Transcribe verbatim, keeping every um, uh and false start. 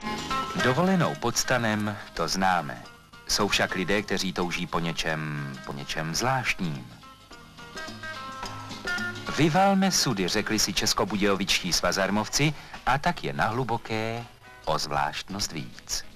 Dovolenou pod stanem to známe. Jsou však lidé, kteří touží po něčem, po něčem zvláštním. Vyvalme sudy, řekli si českobudějovičtí svazarmovci, a tak je na hluboké o zvláštnost víc.